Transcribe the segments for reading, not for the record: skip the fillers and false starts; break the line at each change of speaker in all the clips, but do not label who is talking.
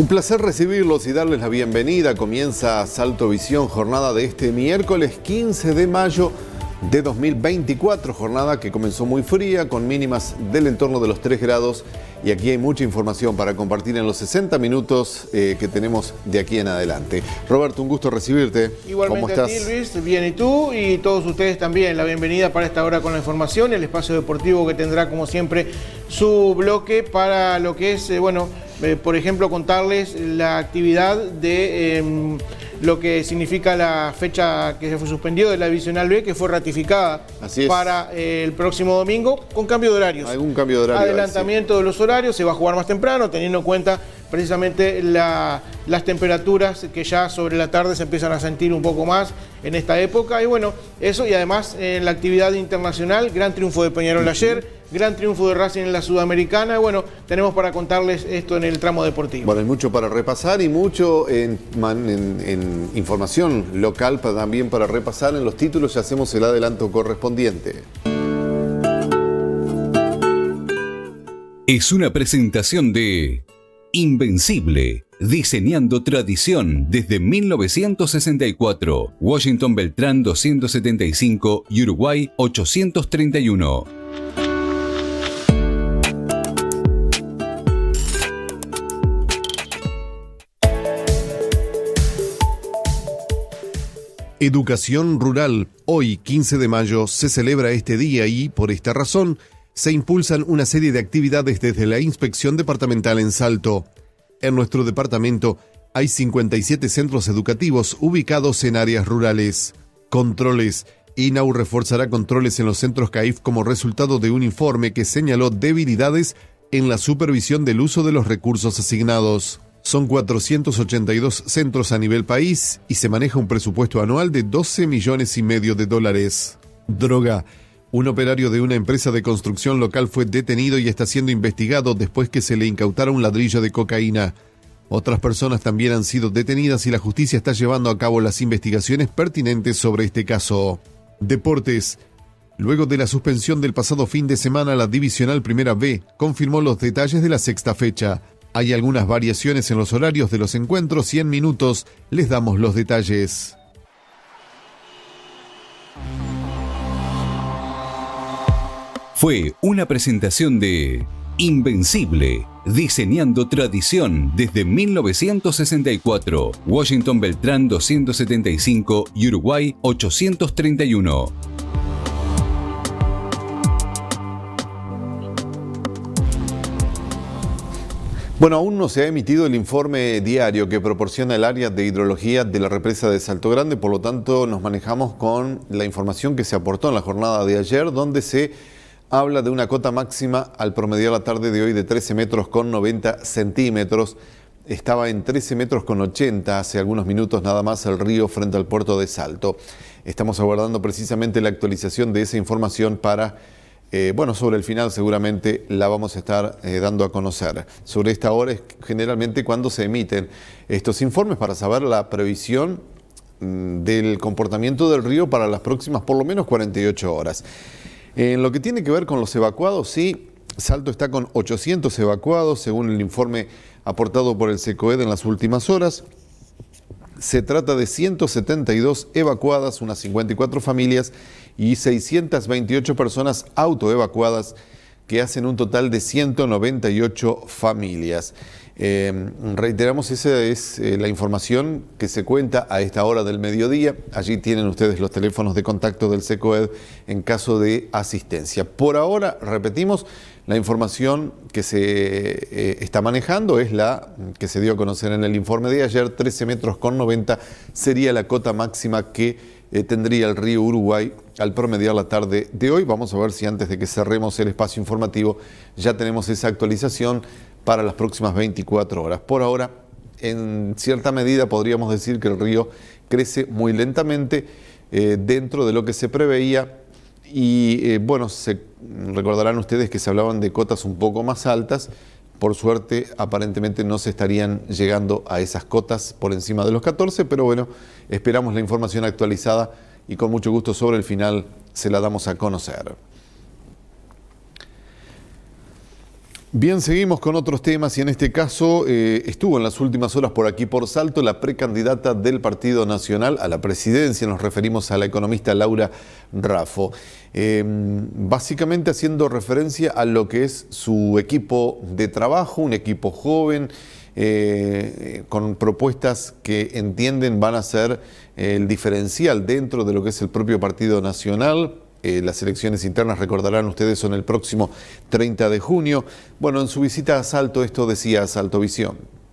placer recibirlos y darles la bienvenida. Comienza Salto Visión, jornada de este miércoles 15 de mayo de 2024, jornada que comenzó muy fría, con mínimas del entorno de los 3 grados. Y aquí hay mucha información para compartir en los 60 minutos que tenemos de aquí en adelante. Roberto, un gusto recibirte.
Igualmente. ¿Cómo estás? A ti, Luis, bien, y tú, y todos ustedes también. La bienvenida para esta hora con la información, el espacio deportivo que tendrá, como siempre, su bloque para lo que es, por ejemplo, contarles la actividad de lo que significa la fecha que se fue suspendido de la Divisional B, que fue ratificada para el próximo domingo, con cambio de horarios.
¿Algún cambio de horario?
Adelantamiento de los horarios, se va a jugar más temprano, teniendo en cuenta precisamente las temperaturas que ya sobre la tarde se empiezan a sentir un poco más en esta época. Y bueno, eso, y además en la actividad internacional, gran triunfo de Peñarol ayer, gran triunfo de Racing en la Sudamericana. Bueno, tenemos para contarles esto en el tramo deportivo.
Bueno, hay mucho para repasar y mucho en información local también para repasar. En los títulos ya hacemos el adelanto correspondiente.
Es una presentación de Invencible, diseñando tradición desde 1964. Washington Beltrán 275 y Uruguay 831.
Educación rural. Hoy, 15 de mayo, se celebra este día y, por esta razón, se impulsan una serie de actividades desde la Inspección Departamental en Salto. En nuestro departamento hay 57 centros educativos ubicados en áreas rurales. Controles. INAU reforzará controles en los centros CAIF como resultado de un informe que señaló debilidades en la supervisión del uso de los recursos asignados. Son 482 centros a nivel país y se maneja un presupuesto anual de $12,5 millones. Droga. Un operario de una empresa de construcción local fue detenido y está siendo investigado después que se le incautara un ladrillo de cocaína. Otras personas también han sido detenidas y la justicia está llevando a cabo las investigaciones pertinentes sobre este caso. Deportes. Luego de la suspensión del pasado fin de semana, la Divisional Primera B confirmó los detalles de la sexta fecha. Hay algunas variaciones en los horarios de los encuentros y en minutos les damos los detalles.
Fue una presentación de Invencible, diseñando tradición desde 1964. Washington Beltrán 275 y Uruguay 831.
Bueno, aún no se ha emitido el informe diario que proporciona el área de hidrología de la represa de Salto Grande, por lo tanto nos manejamos con la información que se aportó en la jornada de ayer, donde se habla de una cota máxima al promediar la tarde de hoy de 13 metros con 90 centímetros. Estaba en 13 metros con 80 hace algunos minutos nada más el río frente al puerto de Salto. Estamos aguardando precisamente la actualización de esa información para... sobre el final seguramente la vamos a estar dando a conocer. Sobre esta hora es generalmente cuando se emiten estos informes para saber la previsión del comportamiento del río para las próximas por lo menos 48 horas. En lo que tiene que ver con los evacuados, sí, Salto está con 800 evacuados según el informe aportado por el SECOED en las últimas horas. Se trata de 172 evacuadas, unas 54 familias y 628 personas autoevacuadas, que hacen un total de 198 familias. Reiteramos, esa es la información que se cuenta a esta hora del mediodía. Allí tienen ustedes los teléfonos de contacto del SECOED en caso de asistencia. Por ahora, repetimos, la información que se está manejando es la que se dio a conocer en el informe de ayer. 13 metros con 90 sería la cota máxima que tendría el río Uruguay al promediar la tarde de hoy. Vamos a ver si antes de que cerremos el espacio informativo ya tenemos esa actualización para las próximas 24 horas. Por ahora, en cierta medida podríamos decir que el río crece muy lentamente dentro de lo que se preveía y recordarán ustedes que se hablaban de cotas un poco más altas. Por suerte, aparentemente no se estarían llegando a esas cotas por encima de los 14, pero bueno, esperamos la información actualizada y con mucho gusto sobre el final se la damos a conocer. Bien, seguimos con otros temas y en este caso estuvo en las últimas horas por aquí por Salto la precandidata del Partido Nacional a la presidencia, nos referimos a la economista Laura Raffo, básicamente haciendo referencia a lo que es su equipo de trabajo, un equipo joven, con propuestas que entienden van a ser el diferencial dentro de lo que es el propio Partido Nacional. Las elecciones internas, recordarán ustedes, son el próximo 30 de junio. Bueno, en su visita a Salto, esto decía Salto Visión.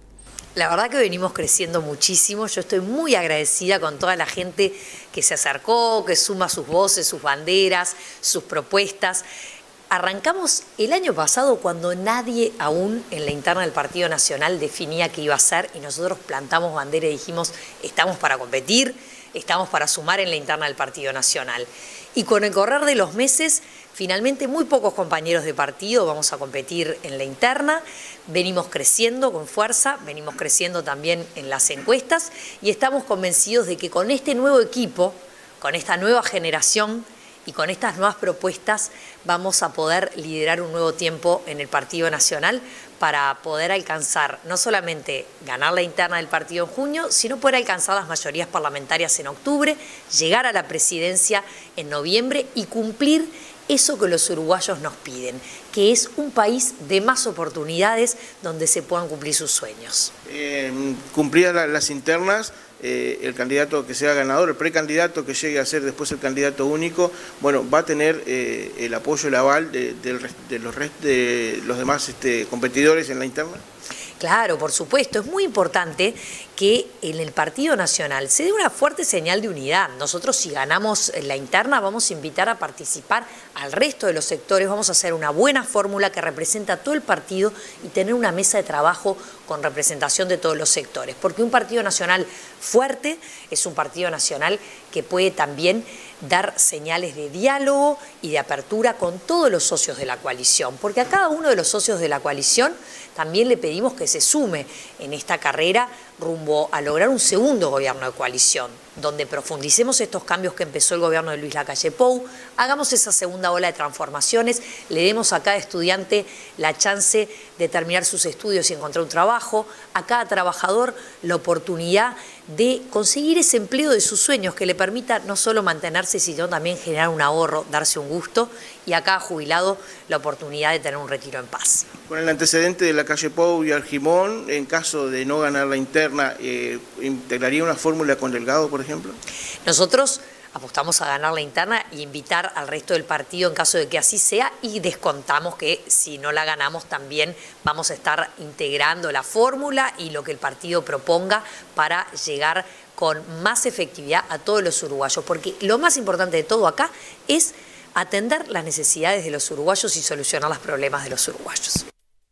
La verdad que venimos creciendo muchísimo. Yo estoy muy agradecida con toda la gente que se acercó, que suma sus voces, sus banderas, sus propuestas. Arrancamos el año pasado cuando nadie aún en la interna del Partido Nacional definía qué iba a ser y nosotros plantamos bandera y dijimos, estamos para competir, estamos para sumar en la interna del Partido Nacional. Y con el correr de los meses, finalmente muy pocos compañeros de partido vamos a competir en la interna. Venimos creciendo con fuerza, venimos creciendo también en las encuestas y estamos convencidos de que con este nuevo equipo, con esta nueva generación y con estas nuevas propuestas vamos a poder liderar un nuevo tiempo en el Partido Nacional para poder alcanzar no solamente ganar la interna del partido en junio, sino poder alcanzar las mayorías parlamentarias en octubre, llegar a la presidencia en noviembre y cumplir eso que los uruguayos nos piden, que es un país de más oportunidades donde se puedan cumplir sus sueños.
Cumplidas las internas, el candidato que sea ganador, el precandidato que llegue a ser después el candidato único, bueno, va a tener el apoyo, el aval de los demás competidores en la interna.
Claro, por supuesto, es muy importante que en el Partido Nacional se dé una fuerte señal de unidad. Nosotros, si ganamos la interna, vamos a invitar a participar al resto de los sectores, vamos a hacer una buena fórmula que representa a todo el partido y tener una mesa de trabajo con representación de todos los sectores. Porque un Partido Nacional fuerte es un Partido Nacional que puede también dar señales de diálogo y de apertura con todos los socios de la coalición. Porque a cada uno de los socios de la coalición también le pedimos que se sume en esta carrera rumbo a lograr un segundo gobierno de coalición, donde profundicemos estos cambios que empezó el gobierno de Luis Lacalle Pou, hagamos esa segunda ola de transformaciones, le demos a cada estudiante la chance de terminar sus estudios y encontrar un trabajo, a cada trabajador la oportunidad de conseguir ese empleo de sus sueños que le permita no solo mantenerse, sino también generar un ahorro, darse un gusto, y a cada jubilado la oportunidad de tener un retiro en paz.
Con el antecedente de Lacalle Pou y Argimón, en caso de no ganar la interna, ¿integraría una fórmula con Delgado, por ejemplo?
Nosotros apostamos a ganar la interna y invitar al resto del partido en caso de que así sea, y descontamos que si no la ganamos también vamos a estar integrando la fórmula y lo que el partido proponga para llegar con más efectividad a todos los uruguayos, porque lo más importante de todo acá es atender las necesidades de los uruguayos y solucionar los problemas de los uruguayos.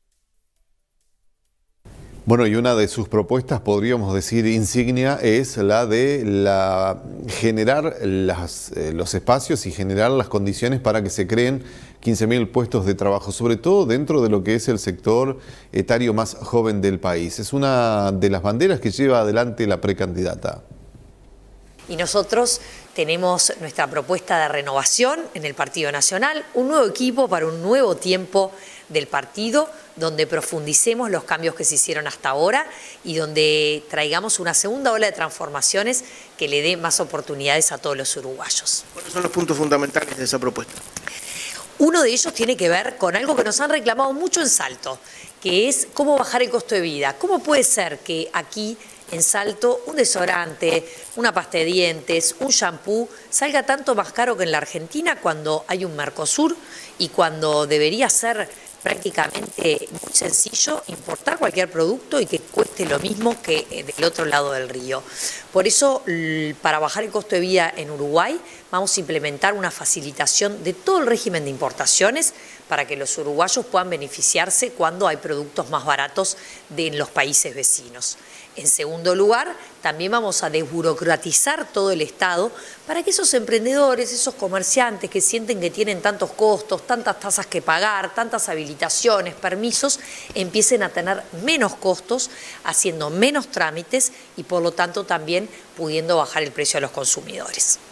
Bueno, y una de sus propuestas, podríamos decir insignia, es la de generar los espacios y generar las condiciones para que se creen 15.000 puestos de trabajo, sobre todo dentro de lo que es el sector etario más joven del país. Es una de las banderas que lleva adelante la precandidata.
Y nosotros tenemos nuestra propuesta de renovación en el Partido Nacional, un nuevo equipo para un nuevo tiempo del partido, donde profundicemos los cambios que se hicieron hasta ahora y donde traigamos una segunda ola de transformaciones que le dé más oportunidades a todos los uruguayos.
¿Cuáles son los puntos fundamentales de esa propuesta?
Uno de ellos tiene que ver con algo que nos han reclamado mucho en Salto, que es cómo bajar el costo de vida. ¿Cómo puede ser que aquí en Salto un desodorante, una pasta de dientes, un shampoo salga tanto más caro que en la Argentina cuando hay un Mercosur y cuando debería ser prácticamente muy sencillo importar cualquier producto y que cueste lo mismo que del otro lado del río? Por eso, para bajar el costo de vida en Uruguay, vamos a implementar una facilitación de todo el régimen de importaciones para que los uruguayos puedan beneficiarse cuando hay productos más baratos en los países vecinos. En segundo lugar, también vamos a desburocratizar todo el Estado para que esos emprendedores, esos comerciantes que sienten que tienen tantos costos, tantas tasas que pagar, tantas habilitaciones, permisos, empiecen a tener menos costos, haciendo menos trámites y por lo tanto también pudiendo bajar el precio a los consumidores.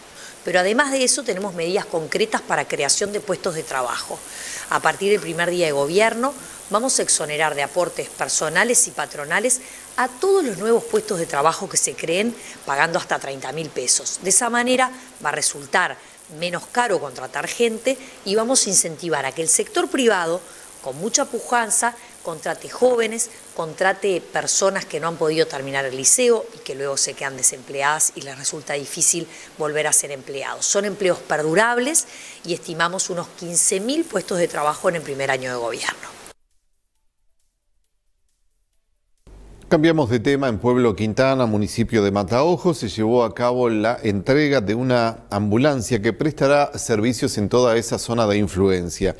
Pero además de eso tenemos medidas concretas para creación de puestos de trabajo. A partir del primer día de gobierno vamos a exonerar de aportes personales y patronales a todos los nuevos puestos de trabajo que se creen, pagando hasta 30.000 pesos. De esa manera va a resultar menos caro contratar gente y vamos a incentivar a que el sector privado, con mucha pujanza, contrate jóvenes, contrate personas que no han podido terminar el liceo y que luego se quedan desempleadas y les resulta difícil volver a ser empleados. Son empleos perdurables y estimamos unos 15.000 puestos de trabajo en el primer año de gobierno.
Cambiamos de tema. En Pueblo Quintana, municipio de Mataojo, se llevó a cabo la entrega de una ambulancia que prestará servicios en toda esa zona de influencia.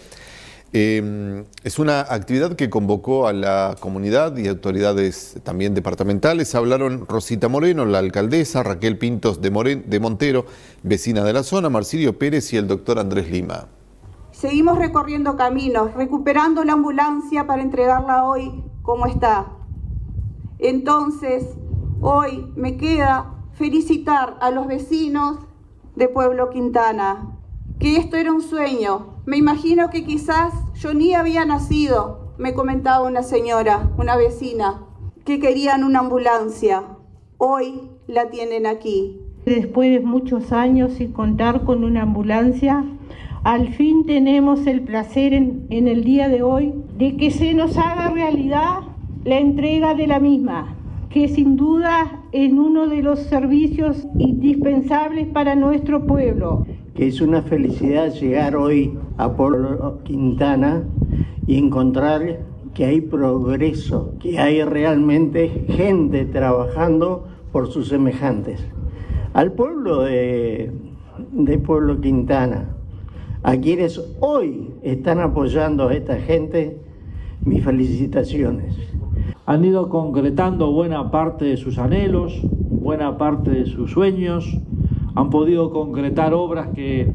Es una actividad que convocó a la comunidad y autoridades también departamentales. Hablaron Rosita Moreno, la alcaldesa, Raquel Pintos de Montero, vecina de la zona, Marsilio Pérez y el doctor Andrés Lima.
Seguimos recorriendo caminos, recuperando la ambulancia para entregarla hoy como está. Entonces, hoy me queda felicitar a los vecinos de Pueblo Quintana, que esto era un sueño. Me imagino que quizás yo ni había nacido, me comentaba una señora, una vecina, que querían una ambulancia. Hoy la tienen aquí.
Después de muchos años sin contar con una ambulancia, al fin tenemos el placer en el día de hoy de que se nos haga realidad la entrega de la misma, que sin duda es uno de los servicios indispensables para nuestro pueblo.
Que es una felicidad llegar hoy a Pueblo Quintana y encontrar que hay progreso, que hay realmente gente trabajando por sus semejantes. Al pueblo de Pueblo Quintana, a quienes hoy están apoyando a esta gente, mis felicitaciones.
Han ido concretando buena parte de sus anhelos, buena parte de sus sueños, han podido concretar obras que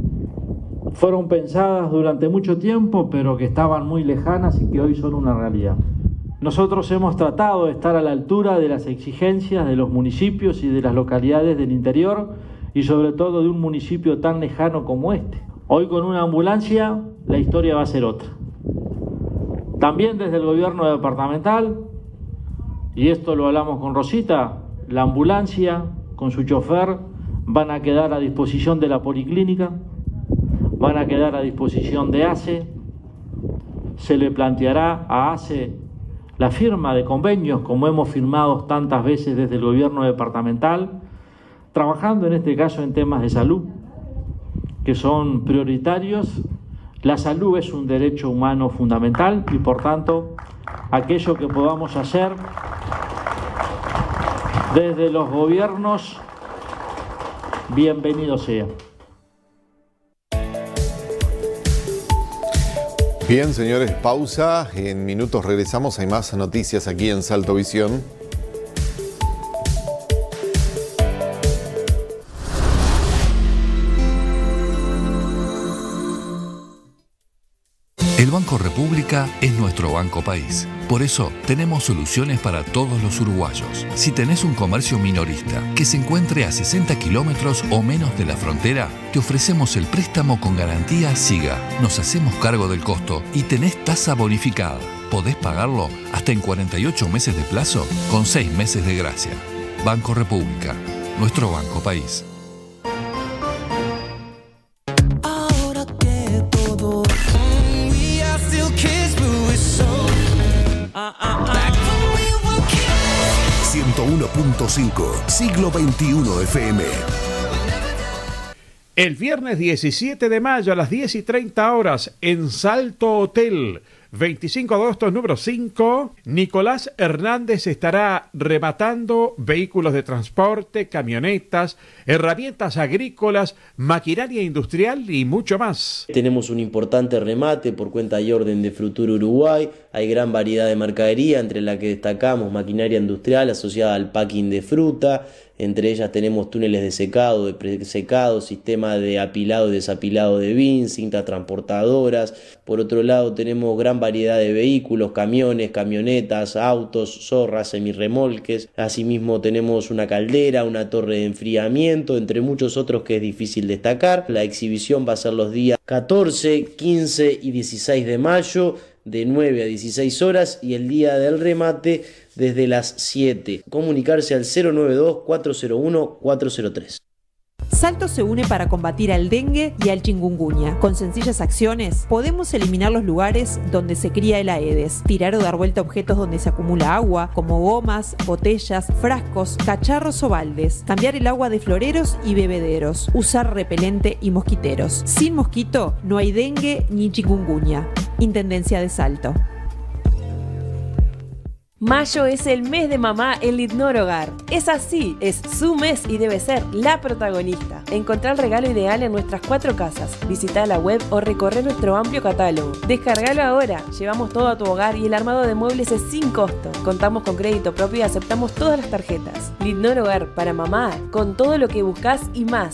fueron pensadas durante mucho tiempo, pero que estaban muy lejanas y que hoy son una realidad. Nosotros hemos tratado de estar a la altura de las exigencias de los municipios y de las localidades del interior y sobre todo de un municipio tan lejano como este. Hoy con una ambulancia la historia va a ser otra. También desde el gobierno departamental, y esto lo hablamos con Rosita, la ambulancia con su chofer van a quedar a disposición de la policlínica, van a quedar a disposición de ACE, se le planteará a ACE la firma de convenios como hemos firmado tantas veces desde el gobierno departamental, trabajando en este caso en temas de salud, que son prioritarios. La salud es un derecho humano fundamental y por tanto aquello que podamos hacer desde los gobiernos, bienvenido sea.
Bien, señores, pausa. En minutos regresamos. Hay más noticias aquí en Salto Visión.
El Banco República es nuestro banco país. Por eso tenemos soluciones para todos los uruguayos. Si tenés un comercio minorista que se encuentre a 60 kilómetros o menos de la frontera, te ofrecemos el préstamo con garantía SIGA. Nos hacemos cargo del costo y tenés tasa bonificada. Podés pagarlo hasta en 48 meses de plazo con 6 meses de gracia. Banco República, nuestro banco país.
Ahora que todo
101.5, siglo XXI FM.
El viernes 17 de mayo a las 10:30 horas en Salto Hotel, 25 de agosto número 5, Nicolás Hernández estará rematando vehículos de transporte, camionetas, herramientas agrícolas, maquinaria industrial y mucho más.
Tenemos un importante remate por cuenta y orden de Frutur Uruguay. Hay gran variedad de mercadería, entre la que destacamos maquinaria industrial asociada al packing de fruta, Entre ellas tenemos túneles de secado, de presecado, sistema de apilado y desapilado de bin, cintas transportadoras. Por otro lado tenemos gran variedad de vehículos, camiones, camionetas, autos, zorras, semirremolques. Asimismo tenemos una caldera, una torre de enfriamiento, entre muchos otros que es difícil destacar. La exhibición va a ser los días 14, 15 y 16 de mayo, de 9 a 16 horas, y el día del remate desde las 7. Comunicarse al 092-401-403.
Salto se une para combatir al dengue y al chikungunya. Con sencillas acciones podemos eliminar los lugares donde se cría el Aedes, tirar o dar vuelta objetos donde se acumula agua, como gomas, botellas, frascos, cacharros o baldes, cambiar el agua de floreros y bebederos, usar repelente y mosquiteros. Sin mosquito no hay dengue ni chikungunya. Intendencia de Salto.
Mayo es el mes de mamá en Lidnor Hogar. Es así, es su mes y debe ser la protagonista. Encontrar el regalo ideal en nuestras 4 casas. Visita la web o recorre nuestro amplio catálogo. Descargalo ahora. Llevamos todo a tu hogar y el armado de muebles es sin costo. Contamos con crédito propio y aceptamos todas las tarjetas. Lidnor Hogar para mamá, con todo lo que buscas y más.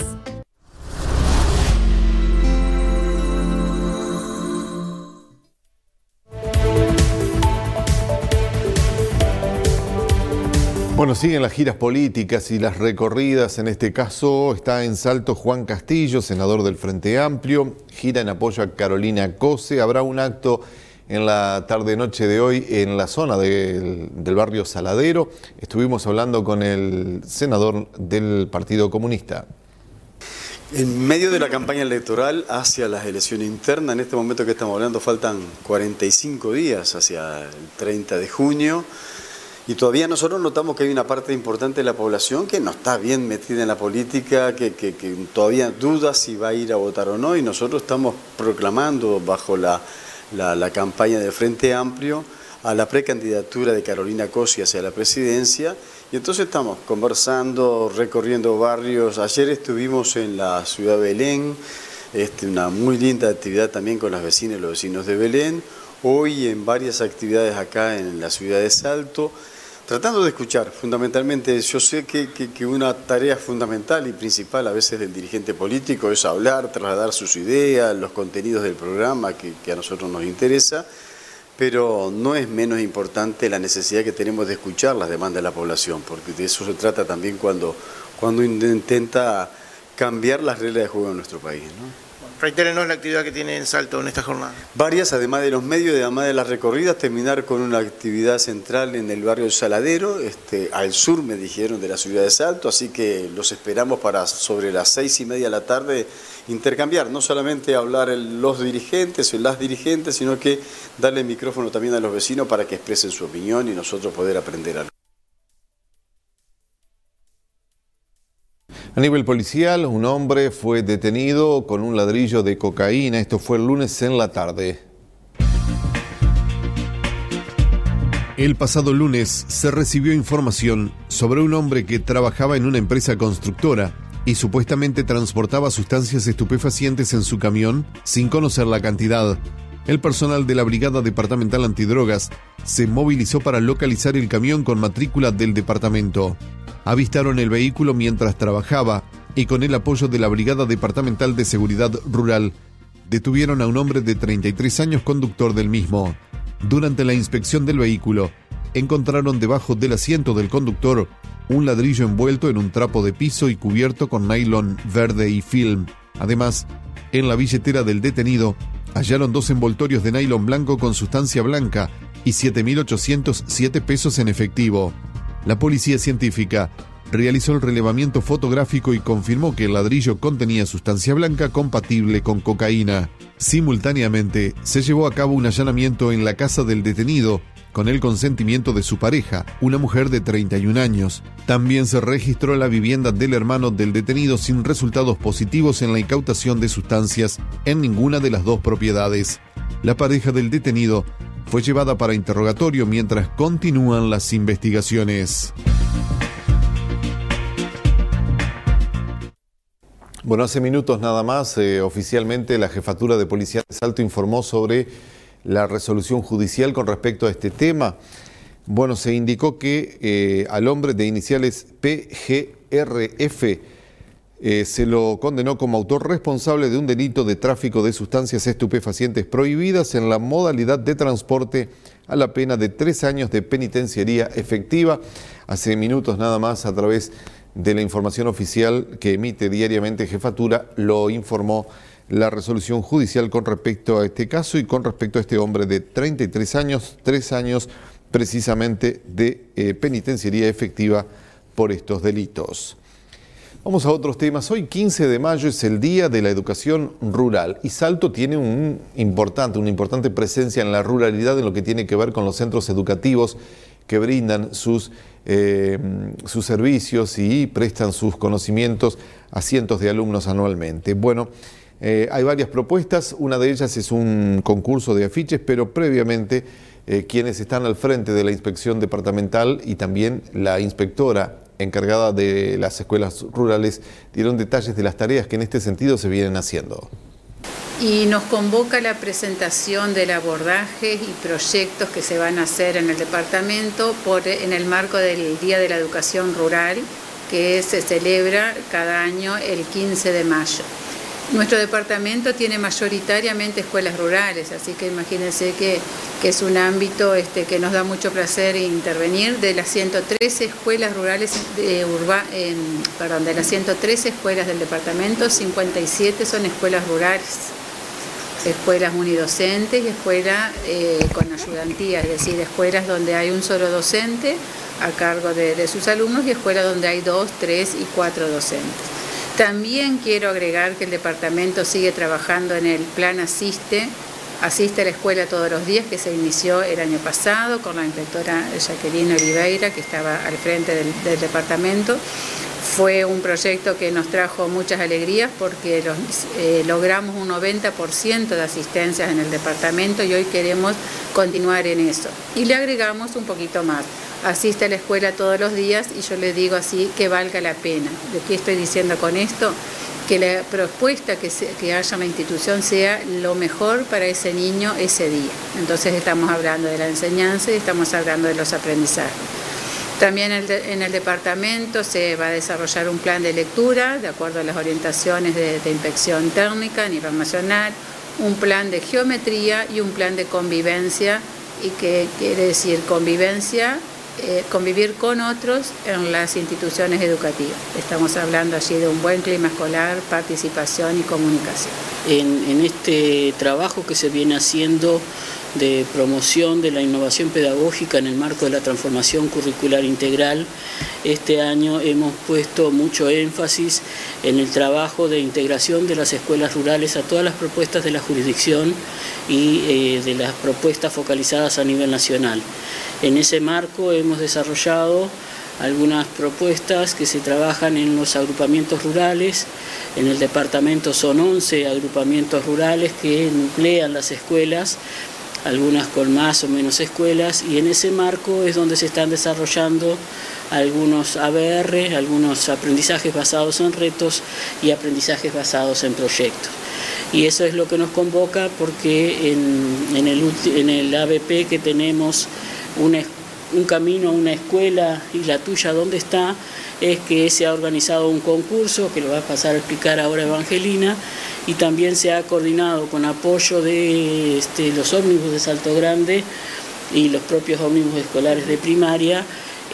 Bueno, siguen las giras políticas y las recorridas. En este caso está en Salto Juan Castillo, senador del Frente Amplio. Gira en apoyo a Carolina Cose. Habrá un acto en la tarde-noche de hoy en la zona del barrio Saladero. Estuvimos hablando con el senador del Partido Comunista.
En medio de la campaña electoral hacia las elecciones internas, en este momento que estamos hablando faltan 45 días hacia el 30 de junio. Y todavía nosotros notamos que hay una parte importante de la población que no está bien metida en la política, que todavía duda si va a ir a votar o no, y nosotros estamos proclamando bajo la campaña del Frente Amplio a la precandidatura de Carolina Cose hacia la presidencia, y entonces estamos conversando, recorriendo barrios. Ayer estuvimos en la ciudad de Belén, una muy linda actividad también con las vecinas y los vecinos de Belén, hoy en varias actividades acá en la ciudad de Salto, tratando de escuchar. Fundamentalmente, yo sé que una tarea fundamental y principal a veces del dirigente político es hablar, trasladar sus ideas, los contenidos del programa que a nosotros nos interesa, pero no es menos importante la necesidad que tenemos de escuchar las demandas de la población, porque de eso se trata también cuando intenta cambiar las reglas de juego en nuestro país, ¿no?
Reitérenos la actividad que tiene en Salto en esta jornada.
Varias, además de los medios, además de las recorridas, terminar con una actividad central en el barrio Saladero, al sur, me dijeron, de la ciudad de Salto, así que los esperamos para sobre las 6:30 de la tarde intercambiar, no solamente hablar los dirigentes o las dirigentes, sino que darle el micrófono también a los vecinos para que expresen su opinión y nosotros poder aprender algo.
A nivel policial, un hombre fue detenido con un ladrillo de cocaína. Esto fue el lunes en la tarde.
El pasado lunes se recibió información sobre un hombre que trabajaba en una empresa constructora y supuestamente transportaba sustancias estupefacientes en su camión sin conocer la cantidad. El personal de la Brigada Departamental Antidrogas se movilizó para localizar el camión con matrícula del departamento. Avistaron el vehículo mientras trabajaba y con el apoyo de la Brigada Departamental de Seguridad Rural, detuvieron a un hombre de 33 años conductor del mismo. Durante la inspección del vehículo, encontraron debajo del asiento del conductor un ladrillo envuelto en un trapo de piso y cubierto con nylon verde y film. Además, en la billetera del detenido, hallaron 2 envoltorios de nylon blanco con sustancia blanca y 7.807 pesos en efectivo. La policía científica realizó el relevamiento fotográfico y confirmó que el ladrillo contenía sustancia blanca compatible con cocaína. Simultáneamente, se llevó a cabo un allanamiento en la casa del detenido, con el consentimiento de su pareja, una mujer de 31 años. También se registró la vivienda del hermano del detenido sin resultados positivos en la incautación de sustancias en ninguna de las 2 propiedades. La pareja del detenido fue llevada para interrogatorio mientras continúan las investigaciones.
Bueno, hace minutos nada más, oficialmente la Jefatura de Policía de Salto informó sobre la resolución judicial con respecto a este tema. Bueno, se indicó que al hombre de iniciales PGE RF se lo condenó como autor responsable de un delito de tráfico de sustancias estupefacientes prohibidas en la modalidad de transporte a la pena de 3 años de penitenciaría efectiva. Hace minutos nada más, a través de la información oficial que emite diariamente Jefatura, lo informó la resolución judicial con respecto a este caso y con respecto a este hombre de 33 años, 3 años precisamente de penitenciaría efectiva por estos delitos. Vamos a otros temas. Hoy 15 de mayo es el Día de la Educación Rural y Salto tiene una importante presencia en la ruralidad en lo que tiene que ver con los centros educativos que brindan sus servicios y prestan sus conocimientos a cientos de alumnos anualmente. Bueno, hay varias propuestas, una de ellas es un concurso de afiches, pero previamente quienes están al frente de la inspección departamental y también la inspectora encargada de las escuelas rurales dieron detalles de las tareas que en este sentido se vienen haciendo.
Y nos convoca la presentación del abordaje y proyectos que se van a hacer en el departamento en el marco del Día de la Educación Rural, que se celebra cada año el 15 de mayo. Nuestro departamento tiene mayoritariamente escuelas rurales, así que imagínense que es un ámbito que nos da mucho placer intervenir. De las 113 escuelas rurales de las 113 escuelas del departamento, 57 son escuelas rurales, escuelas unidocentes y escuelas con ayudantía, es decir, escuelas donde hay un solo docente a cargo de sus alumnos y escuelas donde hay 2, 3 y 4 docentes. También quiero agregar que el departamento sigue trabajando en el plan Asiste a la escuela todos los días, que se inició el año pasado con la inspectora Jacqueline Oliveira, que estaba al frente del departamento. Fue un proyecto que nos trajo muchas alegrías porque logramos un 90% de asistencias en el departamento y hoy queremos continuar en eso. Y le agregamos un poquito más. Asiste a la escuela todos los días y yo le digo así que valga la pena. ¿De qué estoy diciendo con esto? Que la propuesta que haya en la institución sea lo mejor para ese niño ese día. Entonces estamos hablando de la enseñanza y estamos hablando de los aprendizajes. También en el departamento se va a desarrollar un plan de lectura de acuerdo a las orientaciones de inspección técnica a nivel nacional, un plan de geometría y un plan de convivencia, y que quiere decir convivir con otros en las instituciones educativas. Estamos hablando allí de un buen clima escolar, participación y comunicación.
En este trabajo que se viene haciendo de promoción de la innovación pedagógica en el marco de la transformación curricular integral, este año hemos puesto mucho énfasis en el trabajo de integración de las escuelas rurales a todas las propuestas de la jurisdicción y de las propuestas focalizadas a nivel nacional. En ese marco hemos desarrollado algunas propuestas que se trabajan en los agrupamientos rurales. En el departamento son 11 agrupamientos rurales que nuclean las escuelas, algunas con más o menos escuelas, y en ese marco es donde se están desarrollando algunos ABR, algunos aprendizajes basados en retos y aprendizajes basados en proyectos. Y eso es lo que nos convoca porque en el ABP que tenemos un camino a una escuela y la tuya dónde está, es que se ha organizado un concurso que lo va a pasar a explicar ahora Evangelina, y también se ha coordinado con apoyo de los ómnibus de Salto Grande y los propios ómnibus escolares de primaria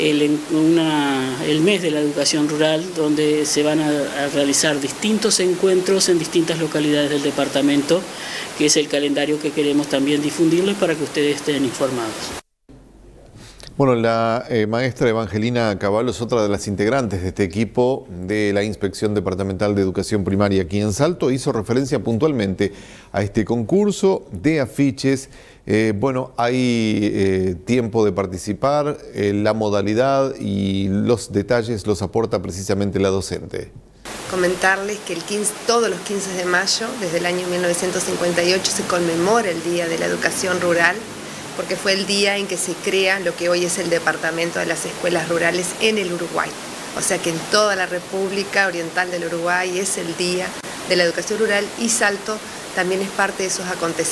el mes de la educación rural, donde se van a realizar distintos encuentros en distintas localidades del departamento, que es el calendario que queremos también difundirles para que ustedes estén informados.
Bueno, la maestra Evangelina Cavallo es otra de las integrantes de este equipo de la Inspección Departamental de Educación Primaria aquí en Salto. Hizo referencia puntualmente a este concurso de afiches. Bueno, hay tiempo de participar, la modalidad y los detalles los aporta precisamente la docente.
Comentarles que todos los 15 de mayo, desde el año 1958, se conmemora el Día de la Educación Rural, porque fue el día en que se crea lo que hoy es el Departamento de las Escuelas Rurales en el Uruguay. O sea que en toda la República Oriental del Uruguay es el Día de la Educación Rural y Salto también es parte de esos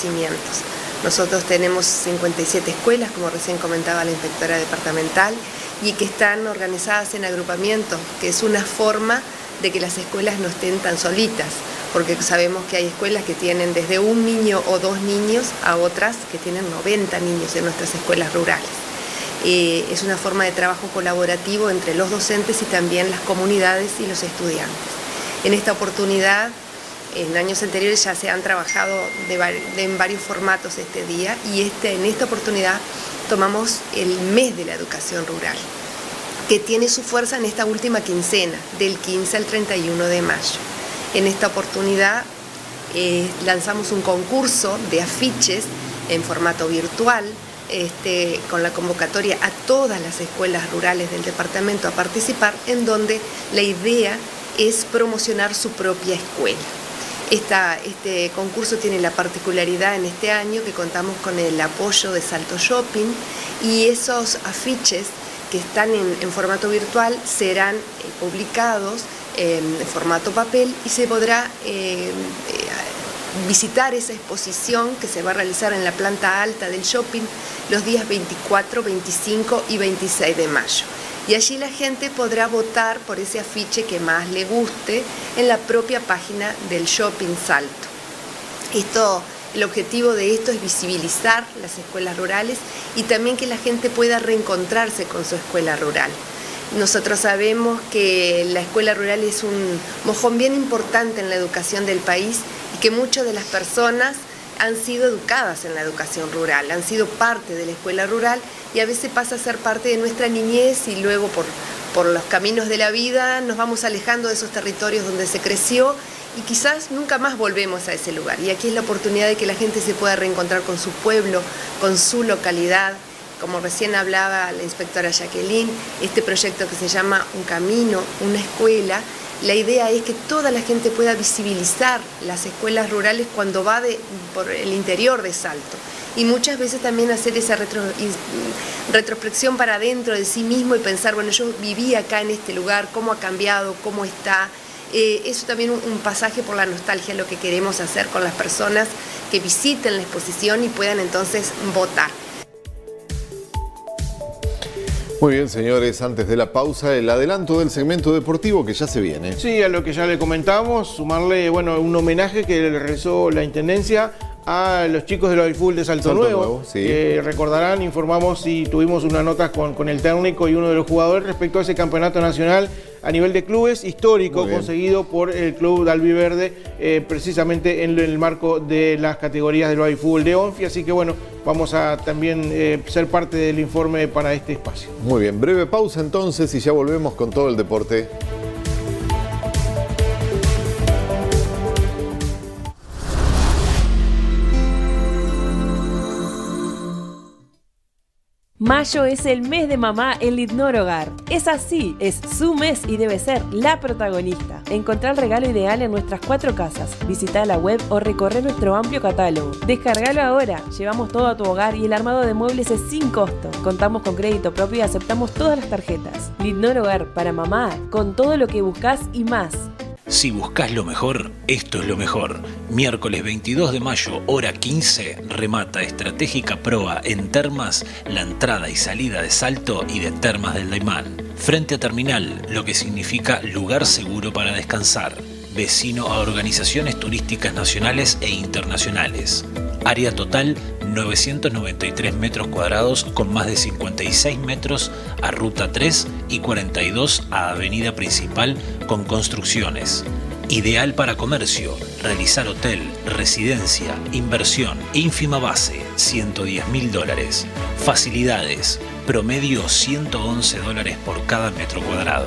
acontecimientos. Nosotros tenemos 57 escuelas, como recién comentaba la inspectora departamental, y que están organizadas en agrupamientos, que es una forma de que las escuelas no estén tan solitas, porque sabemos que hay escuelas que tienen desde un niño o 2 niños a otras que tienen 90 niños en nuestras escuelas rurales. Es una forma de trabajo colaborativo entre los docentes y también las comunidades y los estudiantes. En esta oportunidad, en años anteriores ya se han trabajado en varios formatos este día y en esta oportunidad tomamos el mes de la educación rural, que tiene su fuerza en esta última quincena, del 15 al 31 de mayo. En esta oportunidad lanzamos un concurso de afiches en formato virtual, con la convocatoria a todas las escuelas rurales del departamento a participar, en donde la idea es promocionar su propia escuela. Este concurso tiene la particularidad en este año que contamos con el apoyo de Salto Shopping, y esos afiches que están en formato virtual serán publicados en formato papel y se podrá visitar esa exposición que se va a realizar en la planta alta del shopping los días 24, 25 y 26 de mayo. Y allí la gente podrá votar por ese afiche que más le guste en la propia página del Shopping Salto. El objetivo de esto es visibilizar las escuelas rurales y también que la gente pueda reencontrarse con su escuela rural. Nosotros sabemos que la escuela rural es un mojón bien importante en la educación del país y que muchas de las personas han sido educadas en la educación rural, han sido parte de la escuela rural y a veces pasa a ser parte de nuestra niñez y luego por los caminos de la vida nos vamos alejando de esos territorios donde se creció y quizás nunca más volvemos a ese lugar. Y aquí es la oportunidad de que la gente se pueda reencontrar con su pueblo, con su localidad. Como recién hablaba la inspectora Jacqueline, este proyecto que se llama Un Camino, una escuela, la idea es que toda la gente pueda visibilizar las escuelas rurales cuando va por el interior de Salto. Y muchas veces también hacer esa retrospección para adentro de sí mismo y pensar, bueno, yo viví acá en este lugar, cómo ha cambiado, cómo está. Eso también un pasaje por la nostalgia, lo que queremos hacer con las personas que visiten la exposición y puedan entonces votar.
Muy bien, señores, antes de la pausa, el adelanto del segmento deportivo que ya se viene.
Sí, a lo que ya le comentamos, sumarle un homenaje que le realizó la Intendencia a los chicos del Baby Fútbol de Salto Nuevo. Sí. Recordarán, informamos y tuvimos unas notas con el técnico y uno de los jugadores respecto a ese campeonato nacional a nivel de clubes histórico conseguido por el club de Albiverde, precisamente en el marco de las categorías del Baby Fútbol de ONFI. Así que bueno, vamos a también ser parte del informe para este espacio.
Muy bien, breve pausa entonces y ya volvemos con todo el deporte.
Mayo es el mes de mamá en Lidnor Hogar. Es así, es su mes y debe ser la protagonista. Encontrar el regalo ideal en nuestras 4 casas. Visita la web o recorre nuestro amplio catálogo. Descargalo ahora. Llevamos todo a tu hogar y el armado de muebles es sin costo. Contamos con crédito propio y aceptamos todas las tarjetas. Lidnor Hogar para mamá, con todo lo que buscas y más.
Si buscas lo mejor, esto es lo mejor. Miércoles 22 de mayo, hora 15, remata Estratégica Proa en Termas, la entrada y salida de Salto y de Termas del Daymán. Frente a Terminal, lo que significa lugar seguro para descansar. Vecino a organizaciones turísticas nacionales e internacionales. Área total 993 metros cuadrados con más de 56 metros a Ruta 3 y 42 a Avenida Principal con construcciones. Ideal para comercio, realizar hotel, residencia, inversión, ínfima base, $110.000. Facilidades, promedio $111 por cada metro cuadrado.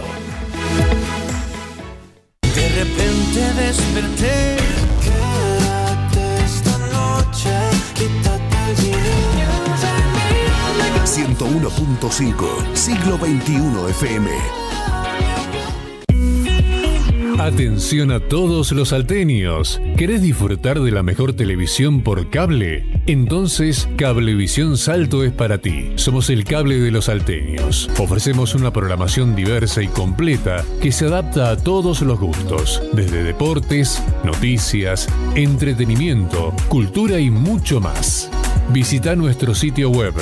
De repente desperté, quédate esta noche, quítate el dinero.
101.5 Siglo XXI FM.
Atención a todos los salteños. ¿Querés disfrutar de la mejor televisión por cable? Entonces, Cablevisión Salto es para ti. Somos el cable de los salteños. Ofrecemos una programación diversa y completa que se adapta a todos los gustos, desde deportes, noticias, entretenimiento, cultura y mucho más. Visita nuestro sitio web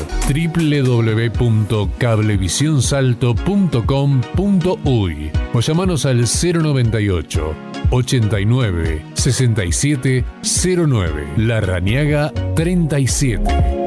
www.cablevisionsalto.com.uy o llamanos al 098 89 67 09, Larrañaga 37.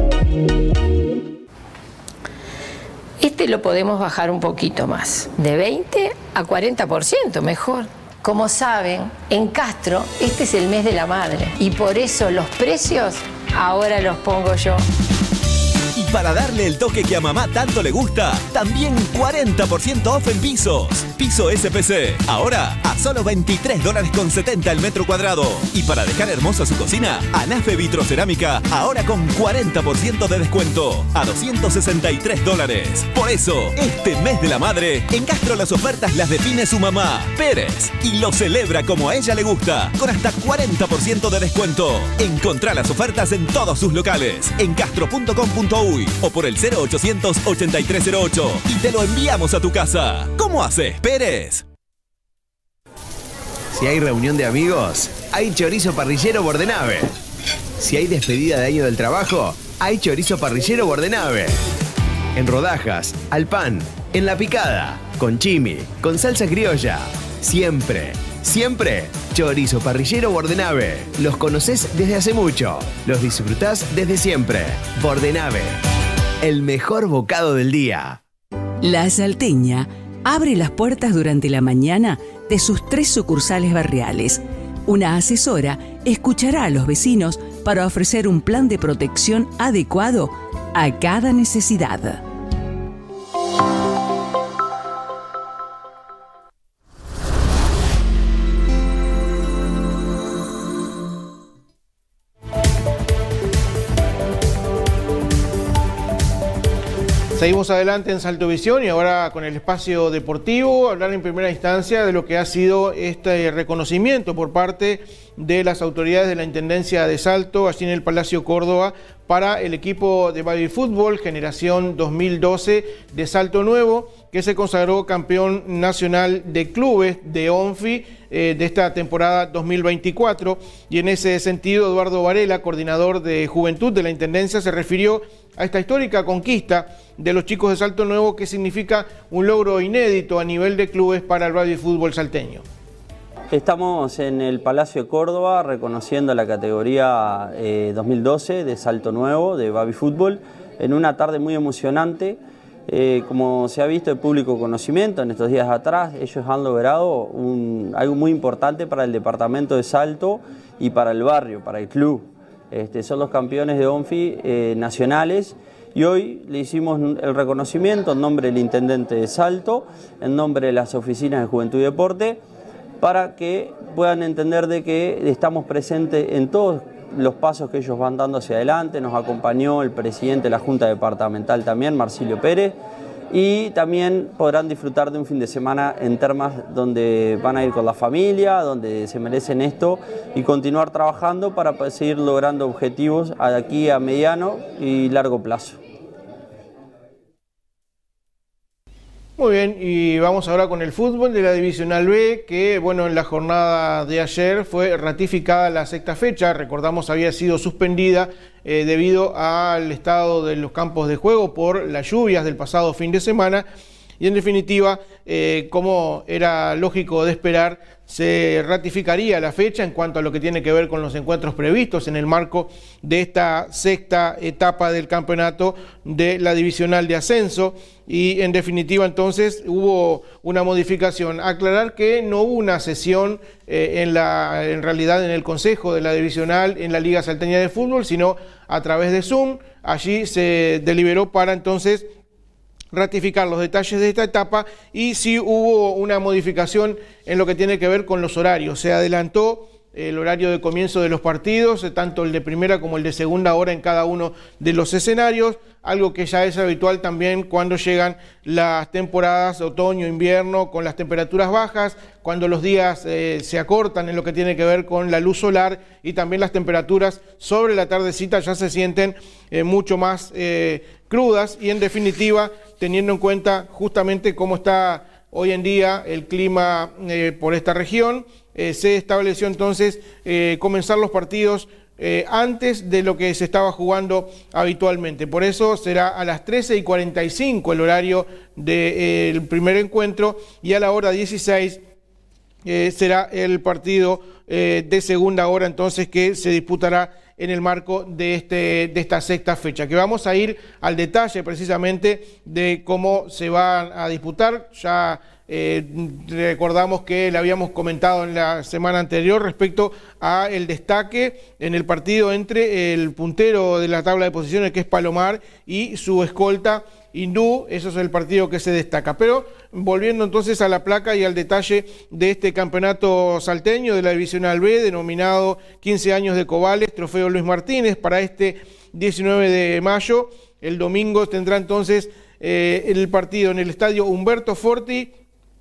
Este lo podemos bajar un poquito más, de 20 a 40%, mejor. Como saben, en Castro este es el mes de la madre y por eso los precios ahora los pongo yo.
Y para darle el toque que a mamá tanto le gusta, también 40% off en pisos. Piso SPC, ahora a solo $23.70 el metro cuadrado. Y para dejar hermosa su cocina, Anafe Vitrocerámica, ahora con 40% de descuento, a $263. Por eso, este mes de la madre, en Castro las ofertas las define su mamá, Pérez, y lo celebra como a ella le gusta, con hasta 40% de descuento. Encontrá las ofertas en todos sus locales, en castro.com.uy o por el 0800 8308 y te lo enviamos a tu casa. ¿Cómo haces, Pérez?
Si hay reunión de amigos, hay chorizo parrillero Bordenave. Si hay despedida de año del trabajo, hay chorizo parrillero Bordenave. En rodajas, al pan, en la picada, con chimi, con salsa criolla. Siempre, siempre, chorizo parrillero Bordenave. Los conocés desde hace mucho, los disfrutás desde siempre. Bordenave, el mejor bocado del día.
La Salteña abre las puertas durante la mañana de sus 3 sucursales barriales. Una asesora escuchará a los vecinos para ofrecer un plan de protección adecuado a cada necesidad.
Seguimos adelante en Salto Visión y ahora con el espacio deportivo, hablar en primera instancia de lo que ha sido este reconocimiento por parte de las autoridades de la Intendencia de Salto, allí en el Palacio Córdoba, para el equipo de baby fútbol generación 2012 de Salto Nuevo, que se consagró campeón nacional de clubes de ONFI de esta temporada 2024. Y en ese sentido, Eduardo Varela, coordinador de Juventud de la Intendencia, se refirió a esta histórica conquista de los chicos de Salto Nuevo, que significa un logro inédito a nivel de clubes para el baby fútbol salteño.
Estamos en el Palacio de Córdoba reconociendo la categoría 2012 de Salto Nuevo, de baby fútbol, en una tarde muy emocionante. Como se ha visto de público conocimiento en estos días atrás, ellos han logrado algo muy importante para el departamento de Salto y para el barrio, para el club. Son los campeones de ONFI nacionales y hoy le hicimos el reconocimiento en nombre del intendente de Salto, en nombre de las oficinas de Juventud y Deporte, para que puedan entender de que estamos presentes en todos los pasos que ellos van dando hacia adelante. Nos acompañó el presidente de la Junta Departamental también, Marcilio Pérez, y también podrán disfrutar de un fin de semana en Termas donde van a ir con la familia, donde se merecen esto y continuar trabajando para seguir logrando objetivos de aquí a mediano y largo plazo.
Muy bien, y vamos ahora con el fútbol de la Divisional B, que bueno, en la jornada de ayer fue ratificada la 6ª fecha. Recordamos, había sido suspendida debido al estado de los campos de juego por las lluvias del pasado fin de semana. Y en definitiva, como era lógico de esperar, se ratificaría la fecha en cuanto a lo que tiene que ver con los encuentros previstos en el marco de esta 6ª etapa del campeonato de la Divisional de Ascenso. Y en definitiva entonces hubo una modificación. Aclarar que no hubo una sesión en realidad en el Consejo de la Divisional en la Liga Salteña de Fútbol, sino a través de Zoom. Allí se deliberó para entonces ratificar los detalles de esta etapa, y sí hubo una modificación en lo que tiene que ver con los horarios. Se adelantó el horario de comienzo de los partidos, tanto el de primera como el de segunda hora en cada uno de los escenarios, algo que ya es habitual también cuando llegan las temporadas otoño-invierno con las temperaturas bajas, cuando los días se acortan en lo que tiene que ver con la luz solar, y también las temperaturas sobre la tardecita ya se sienten mucho más crudas. Y en definitiva, teniendo en cuenta justamente cómo está hoy en día el clima por esta región, se estableció entonces comenzar los partidos antes de lo que se estaba jugando habitualmente. Por eso será a las 13:45 el horario del primer encuentro, y a la hora 16 será el partido de segunda hora, entonces, que se disputará en el marco de esta sexta fecha, que vamos a ir al detalle precisamente de cómo se van a disputar. Ya recordamos que le habíamos comentado en la semana anterior respecto a el destaque en el partido entre el puntero de la tabla de posiciones, que es Palomar, y su escolta Hindú. Eso es el partido que se destaca. Pero volviendo entonces a la placa y al detalle de este campeonato salteño de la Divisional B, denominado 15 años de Cobales, Trofeo Luis Martínez, para este 19 de mayo. El domingo tendrá entonces el partido en el estadio Humberto Forti,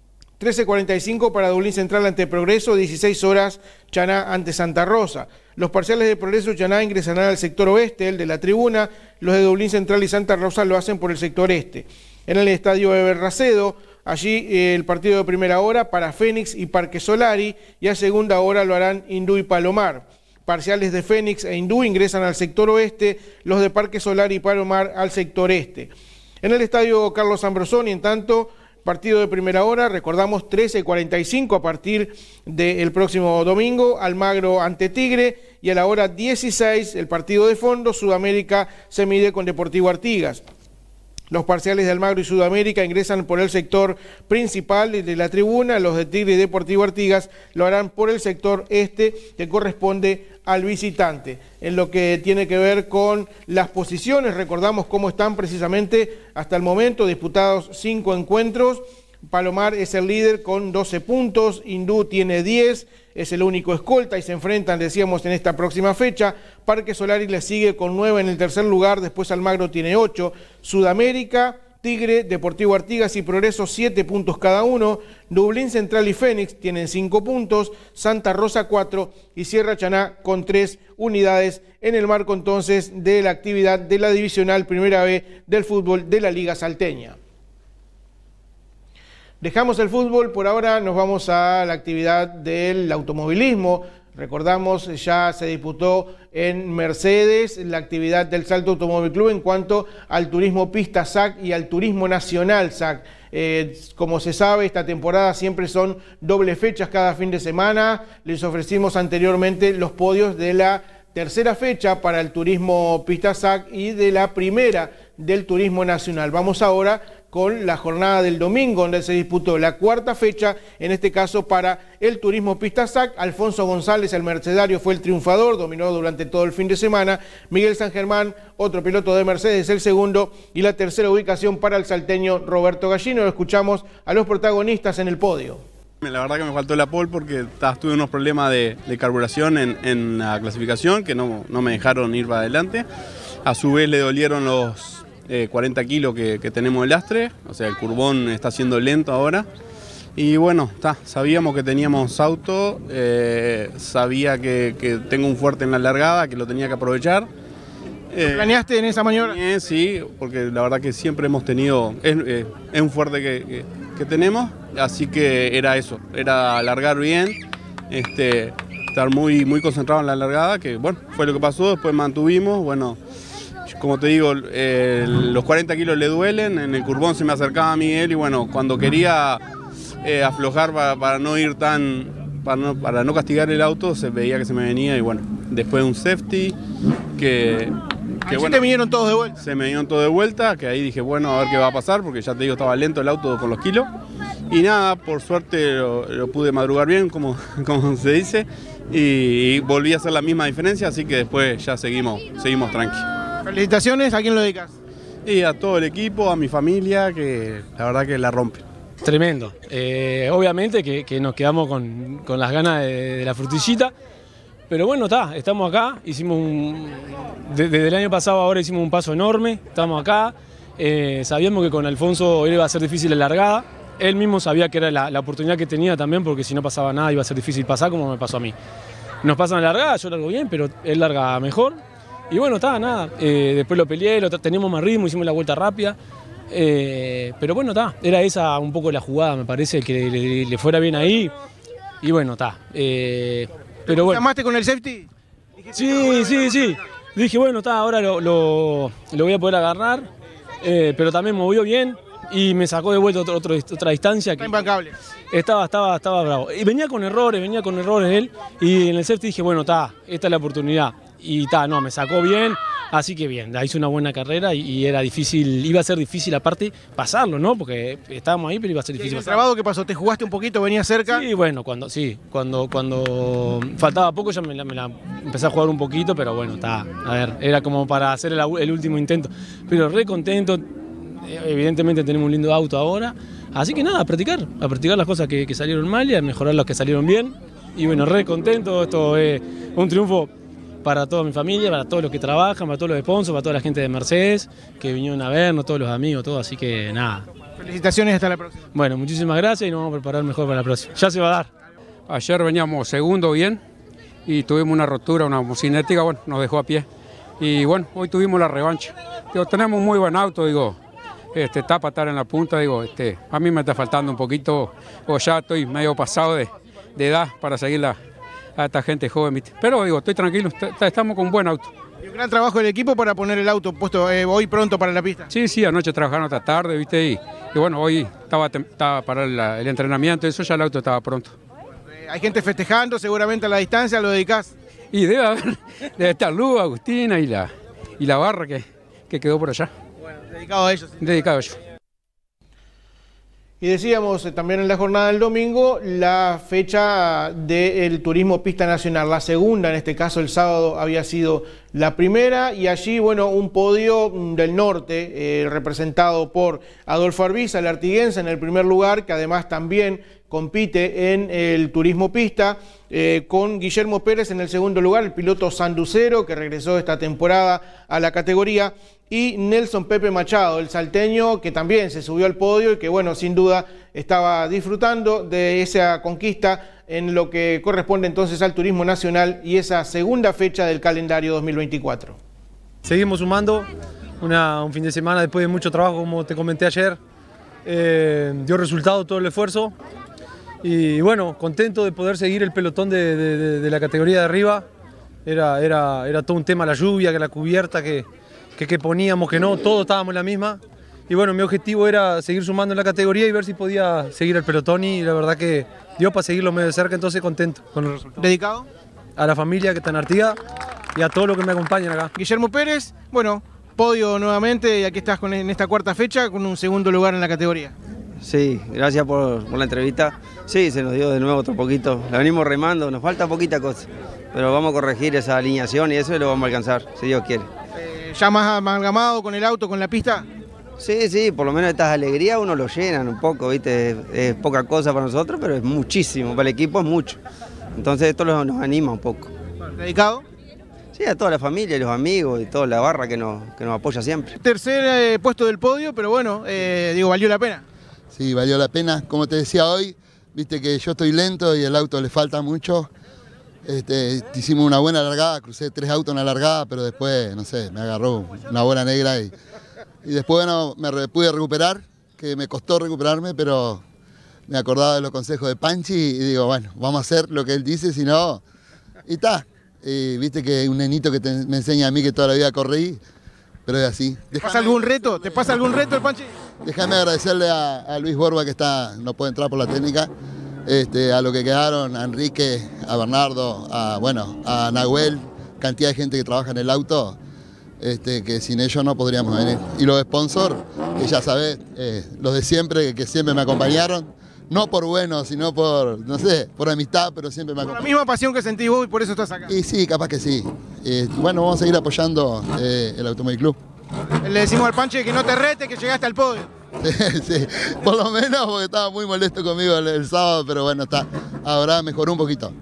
13:45 para Dublín Central ante Progreso, 16 horas Chaná ante Santa Rosa. Los parciales de Progreso y Chaná ingresarán al sector oeste, el de la tribuna. Los de Dublín Central y Santa Rosa lo hacen por el sector este. En el estadio Eber Racedo, allí el partido de primera hora para Fénix y Parque Solari, y a segunda hora lo harán Hindú y Palomar. Parciales de Fénix e Hindú ingresan al sector oeste, los de Parque Solari y Palomar al sector este. En el estadio Carlos Ambrosoni, en tanto, partido de primera hora, recordamos 13:45 a partir del próximo domingo, Almagro ante Tigre, y a la hora 16 el partido de fondo, Sudamérica se mide con Deportivo Artigas. Los parciales de Almagro y Sudamérica ingresan por el sector principal de la tribuna, los de Tigre y Deportivo Artigas lo harán por el sector este, que corresponde al visitante. En lo que tiene que ver con las posiciones, recordamos cómo están precisamente hasta el momento, disputados 5 encuentros. Palomar es el líder con 12 puntos, Hindú tiene 10, es el único escolta y se enfrentan, decíamos, en esta próxima fecha. Parque Solari le sigue con 9 en el tercer lugar, después Almagro tiene 8, Sudamérica, Tigre, Deportivo Artigas y Progreso 7 puntos cada uno, Dublín Central y Fénix tienen 5 puntos, Santa Rosa 4 y Sierra Chaná con 3 unidades en el marco entonces de la actividad de la Divisional Primera B del fútbol de la Liga Salteña. Dejamos el fútbol, por ahora nos vamos a la actividad del automovilismo. Recordamos, ya se disputó en Mercedes la actividad del Salto Automóvil Club en cuanto al turismo pista SAC y al turismo nacional SAC. Como se sabe, esta temporada siempre son doble fechas cada fin de semana. Les ofrecimos anteriormente los podios de la tercera fecha para el turismo pista SAC y de la primera del turismo nacional. Vamos ahora con la jornada del domingo, donde se disputó la cuarta fecha, en este caso para el turismo pista SAC. Alfonso González, el mercedario, fue el triunfador, dominó durante todo el fin de semana. Miguel San Germán, otro piloto de Mercedes, el segundo, y la tercera ubicación para el salteño Roberto Gallino. Lo escuchamos a los protagonistas en el podio.
La verdad que me faltó la pole porque tuve unos problemas de carburación en la clasificación que no me dejaron ir para adelante. A su vez le dolieron los 40 kilos que tenemos de lastre, o sea, el curbón está siendo lento ahora. Y bueno, sabíamos que teníamos auto, sabía que tengo un fuerte en la largada, que lo tenía que aprovechar.
¿Planeaste en esa maniobra?
Sí, porque la verdad que siempre hemos tenido, es un fuerte que tenemos, así que era eso, era alargar bien, estar muy concentrado en la largada, que bueno, fue lo que pasó, después mantuvimos, bueno. Como te digo, los 40 kilos le duelen, en el curbón se me acercaba Miguel y bueno, cuando quería aflojar para no ir para no castigar el auto, se veía que se me venía y bueno, después de un safety que bueno,
te vinieron todos de vuelta.
Se me vinieron todos de vuelta, que ahí dije, bueno, a ver qué va a pasar, porque ya te digo, estaba lento el auto con los kilos. Y nada, por suerte lo pude madrugar bien, como se dice, y volví a hacer la misma diferencia, así que después ya seguimos tranqui.
Felicitaciones, ¿a quién lo dedicas?
Y a todo el equipo, a mi familia, que la verdad que la rompe.
Tremendo. Obviamente que nos quedamos con las ganas de la frutillita, pero bueno, estamos acá, desde el año pasado ahora hicimos un paso enorme, estamos acá, sabíamos que con Alfonso iba a ser difícil la largada, él mismo sabía que era la oportunidad que tenía también, porque si no pasaba nada iba a ser difícil pasar como me pasó a mí. Nos pasan la largada, yo largo bien, pero él larga mejor. Y bueno, nada, después lo peleé, teníamos más ritmo, hicimos la vuelta rápida, pero bueno, era esa un poco la jugada, me parece, que le fuera bien ahí, y bueno, pero bueno.
¿Llamaste con el safety?
Sí. Dije, bueno, ahora lo voy a poder agarrar, pero también movió bien y me sacó de vuelta otra distancia.
Está imbancable.
Estaba bravo. Y venía con errores él, y en el safety dije, bueno, esta es la oportunidad. Y me sacó bien, así que bien, hizo una buena carrera y era difícil, iba a ser difícil aparte pasarlo, ¿no? Porque estábamos ahí, pero iba a ser difícil.
¿El trabado qué pasó? ¿Te jugaste un poquito, venía cerca?
Sí, bueno, cuando faltaba poco ya me la empecé a jugar un poquito, pero bueno, a ver, era como para hacer el último intento. Pero re contento, evidentemente tenemos un lindo auto ahora, así que nada, a practicar las cosas que salieron mal y a mejorar las que salieron bien. Y bueno, re contento, esto es un triunfo para toda mi familia, para todos los que trabajan, para todos los sponsors, para toda la gente de Mercedes que vinieron a vernos, todos los amigos, todo, así que nada.
Felicitaciones, hasta la próxima.
Bueno, muchísimas gracias y nos vamos a preparar mejor para la próxima. Ya se va a dar.
Ayer veníamos segundo bien y tuvimos una rotura, una homocinética, bueno, nos dejó a pie. Y bueno, hoy tuvimos la revancha. Tenemos un muy buen auto, está para estar en la punta, a mí me está faltando un poquito, o ya estoy medio pasado de edad para seguir a esta gente joven, ¿viste? Pero estoy tranquilo, estamos con un buen auto.
Y un gran trabajo del equipo para poner el auto puesto hoy pronto para la pista.
Sí, anoche trabajaron hasta tarde, ¿viste? Y bueno, hoy estaba para el entrenamiento, eso ya el auto estaba pronto.
Hay gente festejando, seguramente a la distancia, ¿lo dedicás?
Y debe estar Lu, Agustina y la barra que quedó por allá.
Bueno, dedicado a ellos. ¿Sí?
Dedicado a ellos.
Y decíamos también en la jornada del domingo la fecha del turismo pista nacional, la segunda, en este caso el sábado había sido la primera, y allí, bueno, un podio del norte representado por Adolfo Arbiza, el artiguense, en el primer lugar, que además también compite en el turismo pista, con Guillermo Pérez en el segundo lugar, el piloto sanducero que regresó esta temporada a la categoría, y Nelson Pepe Machado, el salteño, que también se subió al podio y que, bueno, sin duda estaba disfrutando de esa conquista en lo que corresponde entonces al turismo nacional y esa segunda fecha del calendario 2024.
Seguimos sumando un fin de semana después de mucho trabajo, como te comenté ayer. Dio resultado todo el esfuerzo y bueno, contento de poder seguir el pelotón de la categoría de arriba. Era todo un tema la lluvia, que la cubierta, que poníamos, que no, todos estábamos en la misma. Y bueno, mi objetivo era seguir sumando en la categoría y ver si podía seguir el pelotón, y la verdad que dio para seguirlo medio de cerca, entonces contento con el resultado.
¿Dedicado?
A la familia que está en Artigas y a todos los que me acompañan acá.
Guillermo Pérez, bueno, podio nuevamente, y aquí estás en esta cuarta fecha con un segundo lugar en la categoría.
Sí, gracias por la entrevista. Sí, se nos dio de nuevo otro poquito. La venimos remando, nos falta poquita cosa, pero vamos a corregir esa alineación y eso lo vamos a alcanzar, si Dios quiere.
¿Ya más amalgamado con el auto, con la pista?
Sí, por lo menos estas alegrías uno lo llenan un poco, ¿viste? Es poca cosa para nosotros, pero es muchísimo, para el equipo es mucho. Entonces esto nos anima un poco.
¿Dedicado?
Sí, a toda la familia, los amigos y toda la barra que nos apoya siempre.
Tercer puesto del podio, pero bueno, valió la pena.
Sí, valió la pena. Como te decía hoy, viste que yo estoy lento y el auto le falta mucho. Hicimos una buena largada, crucé 3 autos en la largada, pero después, no sé, me agarró una bola negra y después, bueno, pude recuperar, que me costó recuperarme, pero me acordaba de los consejos de Panchi y digo, bueno, vamos a hacer lo que él dice, si no, y está. Viste que un nenito que me enseña a mí que toda la vida corrí, pero es así.
¿Te pasa algún reto? ¿Te pasa algún reto el Panchi?
Déjame agradecerle a Luis Borba, que no puede entrar por la técnica, a lo que quedaron, a Enrique, a Bernardo, a Nahuel, cantidad de gente que trabaja en el auto, que sin ellos no podríamos venir. Y los sponsors, que ya sabés, los de siempre, que siempre me acompañaron, no por bueno, sino por, no sé, por amistad, pero siempre me acompañaron.
La misma pasión que sentís vos y por eso estás acá.
Y sí, capaz que sí. Bueno, vamos a seguir apoyando el Automóvil Club.
Le decimos al Panche que no te rete, que llegaste al podio.
Sí, por lo menos, porque estaba muy molesto conmigo el sábado, pero bueno, ahora mejoró un poquito.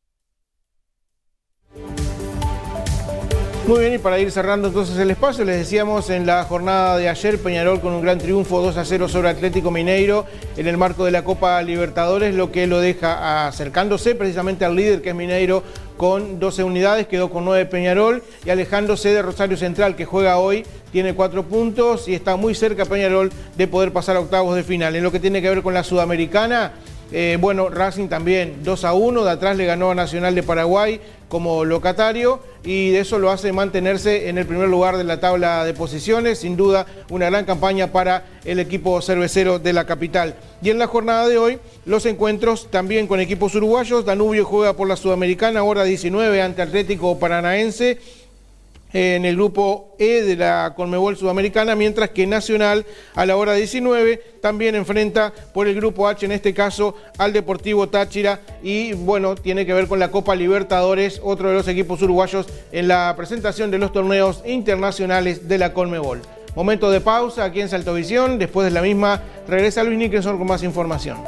Muy bien, y para ir cerrando entonces el espacio, les decíamos en la jornada de ayer, Peñarol con un gran triunfo 2-0 sobre Atlético Mineiro en el marco de la Copa Libertadores, lo que lo deja acercándose precisamente al líder, que es Mineiro, con 12 unidades, quedó con 9 Peñarol, y alejándose de Rosario Central, que juega hoy, tiene 4 puntos y está muy cerca Peñarol de poder pasar a octavos de final. En lo que tiene que ver con la Sudamericana, Bueno, Racing también 2-1, de atrás le ganó a Nacional de Paraguay como locatario y de eso lo hace mantenerse en el primer lugar de la tabla de posiciones. Sin duda, una gran campaña para el equipo cervecero de la capital. Y en la jornada de hoy, los encuentros también con equipos uruguayos. Danubio juega por la Sudamericana, hora 19, ante Atlético Paranaense en el grupo E de la Conmebol Sudamericana, mientras que Nacional a la hora 19 también enfrenta por el grupo H, en este caso al Deportivo Táchira, y bueno, tiene que ver con la Copa Libertadores, otro de los equipos uruguayos en la presentación de los torneos internacionales de la Conmebol. Momento de pausa aquí en Saltovisión, después de la misma regresa Luis Nickerson con más información.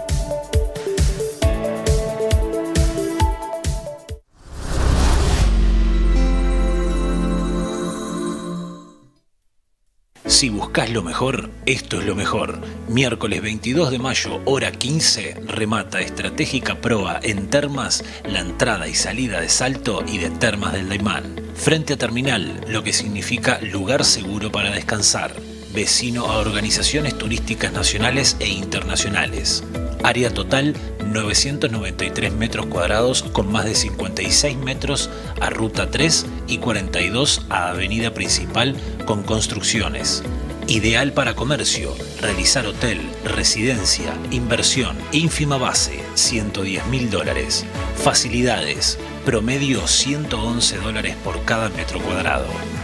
Si buscas lo mejor, esto es lo mejor. Miércoles 22 de mayo, hora 15, remata Estratégica Proa en Termas la entrada y salida de Salto y de Termas del Daymán. Frente a Terminal, lo que significa lugar seguro para descansar. Vecino a organizaciones turísticas nacionales e internacionales. Área total 993 metros cuadrados con más de 56 metros a Ruta 3 y 42 a Avenida Principal con construcciones. Ideal para comercio, realizar hotel, residencia, inversión, ínfima base, $110.000. Facilidades, promedio $111 por cada metro cuadrado.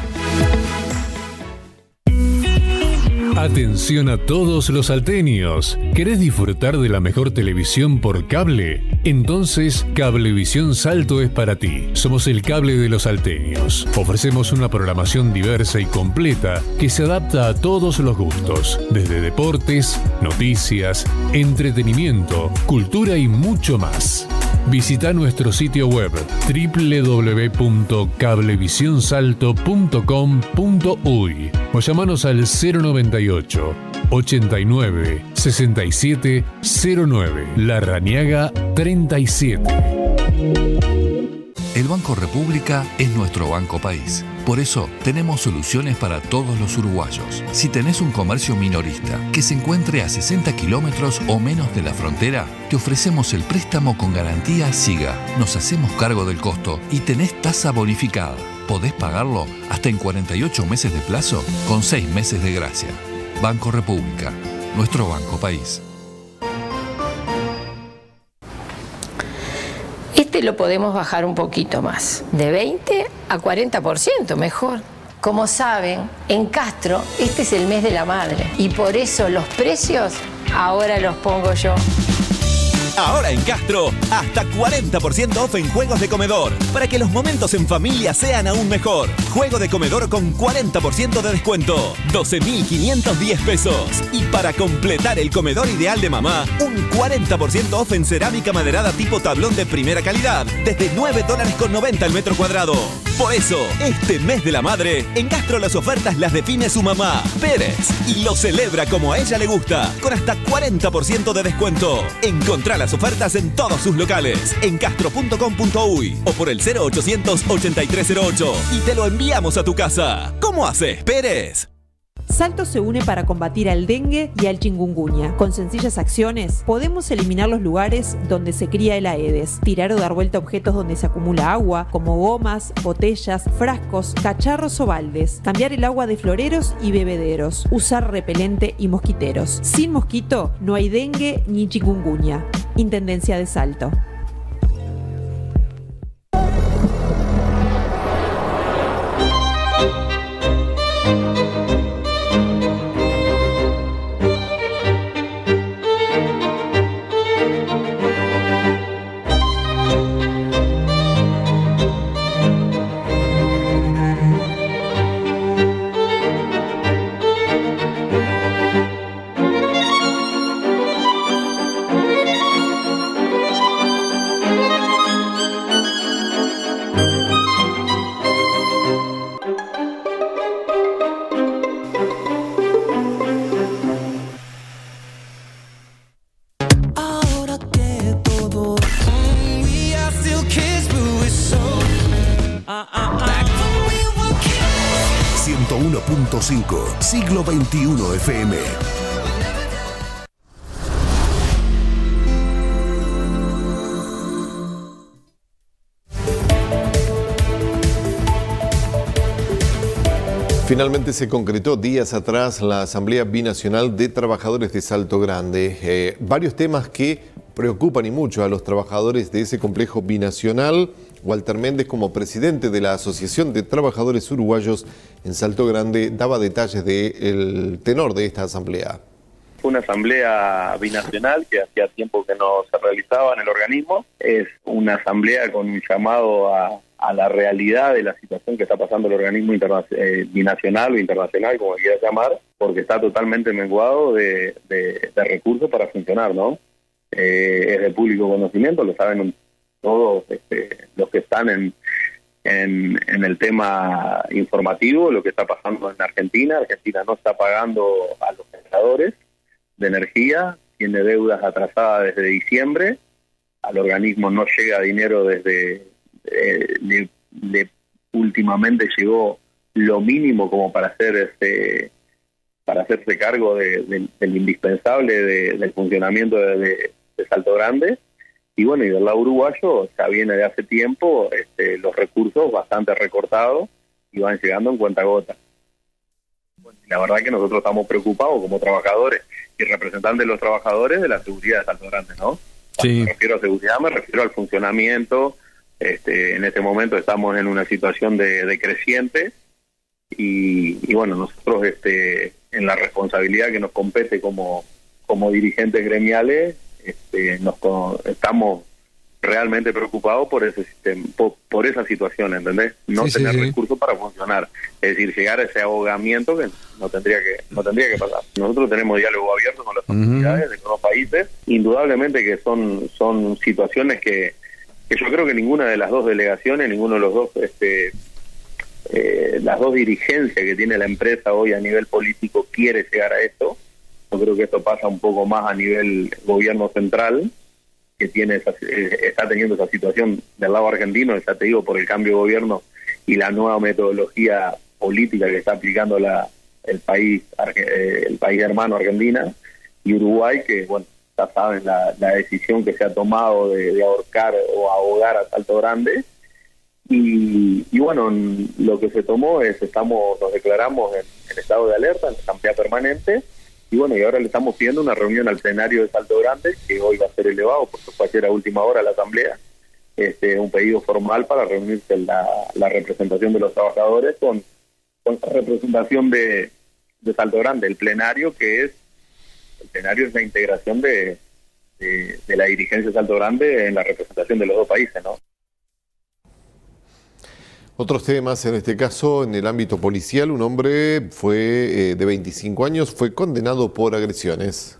Atención a todos los salteños. ¿Querés disfrutar de la mejor televisión por cable? Entonces, Cablevisión Salto es para ti. Somos el cable de los salteños. Ofrecemos una programación diversa y completa que se adapta a todos los gustos, desde deportes, noticias, entretenimiento, cultura y mucho más. Visita nuestro sitio web www.cablevisionsalto.com.uy o llamanos al 098 89 67 09, Larrañaga 37.
El Banco República es nuestro banco país. Por eso tenemos soluciones para todos los uruguayos. Si tenés un comercio minorista que se encuentre a 60 kilómetros o menos de la frontera, te ofrecemos el préstamo con garantía SIGA. Nos hacemos cargo del costo y tenés tasa bonificada. Podés pagarlo hasta en 48 meses de plazo con 6 meses de gracia. Banco República, nuestro banco país.
Lo podemos bajar un poquito más, de 20 a 40% mejor. Como saben, en Castro este es el mes de la madre y por eso los precios ahora los pongo yo.
Ahora en Castro, hasta 40% off en juegos de comedor, para que los momentos en familia sean aún mejor. Juego de comedor con 40% de descuento, 12.510 pesos. Y para completar el comedor ideal de mamá, un 40% off en cerámica maderada tipo tablón de primera calidad, desde $9.90 el metro cuadrado. Por eso, este mes de la madre, en Castro las ofertas las define su mamá, Pérez, y lo celebra como a ella le gusta, con hasta 40% de descuento. Encontrá las ofertas en todos sus locales, en castro.com.uy o por el 0800 8308 y te lo enviamos a tu casa. ¿Cómo haces, Pérez?
Salto se une para combatir al dengue y al chikungunya. Con sencillas acciones, podemos eliminar los lugares donde se cría el Aedes, tirar o dar vuelta a objetos donde se acumula agua, como gomas, botellas, frascos, cacharros o baldes, cambiar el agua de floreros y bebederos, usar repelente y mosquiteros. Sin mosquito, no hay dengue ni chikungunya. Intendencia de Salto.
Ahora que todo, we are still kids, but we're so back when we were kids.
101.5, siglo XXI FM.
Finalmente se concretó días atrás la Asamblea Binacional de Trabajadores de Salto Grande. Varios temas que preocupan y mucho a los trabajadores de ese complejo binacional. Walter Méndez, como presidente de la Asociación de Trabajadores Uruguayos en Salto Grande, daba detalles del tenor de esta asamblea.
Fue una asamblea binacional que hacía tiempo que no se realizaba en el organismo. Es una asamblea con un llamado a la realidad de la situación que está pasando el organismo binacional o internacional, como quieras llamar, porque está totalmente menguado de recursos para funcionar, ¿no? Es de público conocimiento, lo saben todos los que están en el tema informativo, lo que está pasando en Argentina. Argentina no está pagando a los generadores de energía, tiene deudas atrasadas desde diciembre, al organismo no llega dinero desde... últimamente llegó lo mínimo como para hacerse cargo del indispensable del funcionamiento de Salto Grande. Y bueno, y del lado uruguayo ya viene de hace tiempo los recursos bastante recortados y van llegando en cuentagotas. Bueno, la verdad que nosotros estamos preocupados como trabajadores y representantes de los trabajadores de la seguridad de Salto Grande, ¿no?
Sí.
Me refiero a seguridad, me refiero al funcionamiento. En este momento estamos en una situación de creciente y bueno, nosotros en la responsabilidad que nos compete como dirigentes gremiales, estamos realmente preocupados por ese sistema, por esa situación, ¿entendés? No tener recursos para funcionar, es decir, llegar a ese ahogamiento que no tendría que pasar. Nosotros tenemos diálogo abierto con las autoridades de los países, indudablemente que son situaciones que yo creo que ninguna de las dos delegaciones, ninguno de los dos, las dos dirigencias que tiene la empresa hoy a nivel político quiere llegar a esto. Yo creo que esto pasa un poco más a nivel gobierno central, que está teniendo esa situación del lado argentino, ya te digo, por el cambio de gobierno y la nueva metodología política que está aplicando el país hermano Argentina, y Uruguay, que bueno, ya saben la decisión que se ha tomado de ahorcar o ahogar a Salto Grande. Y bueno, lo que se tomó es, nos declaramos en estado de alerta, en asamblea permanente, y bueno, y ahora le estamos pidiendo una reunión al plenario de Salto Grande, que hoy va a ser elevado, porque fue ayer a última hora la asamblea, un pedido formal para reunirse en la representación de los trabajadores con la representación de Salto Grande. El plenario es la integración de la dirigencia de Salto Grande en la representación de los dos países, ¿no?
Otros temas, en este caso, en el ámbito policial, un hombre de 25 años fue condenado por agresiones.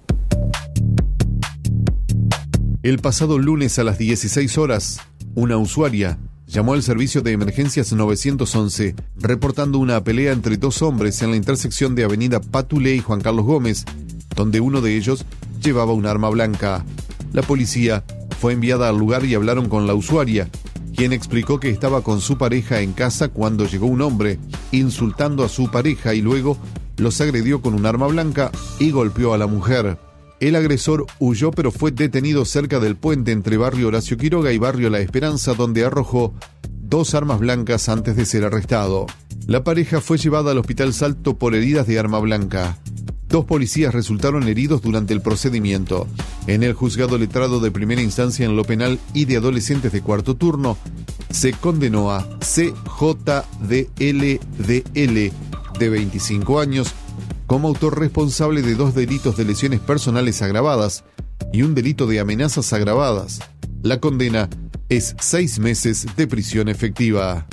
El pasado lunes a las 16 horas, una usuaria llamó al servicio de emergencias 911, reportando una pelea entre dos hombres en la intersección de Avenida Patulé y Juan Carlos Gómez, donde uno de ellos llevaba un arma blanca. La policía fue enviada al lugar y hablaron con la usuaria, quien explicó que estaba con su pareja en casa cuando llegó un hombre, insultando a su pareja y luego los agredió con un arma blanca y golpeó a la mujer. El agresor huyó, pero fue detenido cerca del puente entre barrio Horacio Quiroga y barrio La Esperanza, donde arrojó dos armas blancas antes de ser arrestado. La pareja fue llevada al Hospital Salto por heridas de arma blanca. Dos policías resultaron heridos durante el procedimiento. En el juzgado letrado de primera instancia en lo penal y de adolescentes de cuarto turno, se condenó a CJDLDL, de 25 años, como autor responsable de 2 delitos de lesiones personales agravadas y un delito de amenazas agravadas. La condena es 6 meses de prisión efectiva.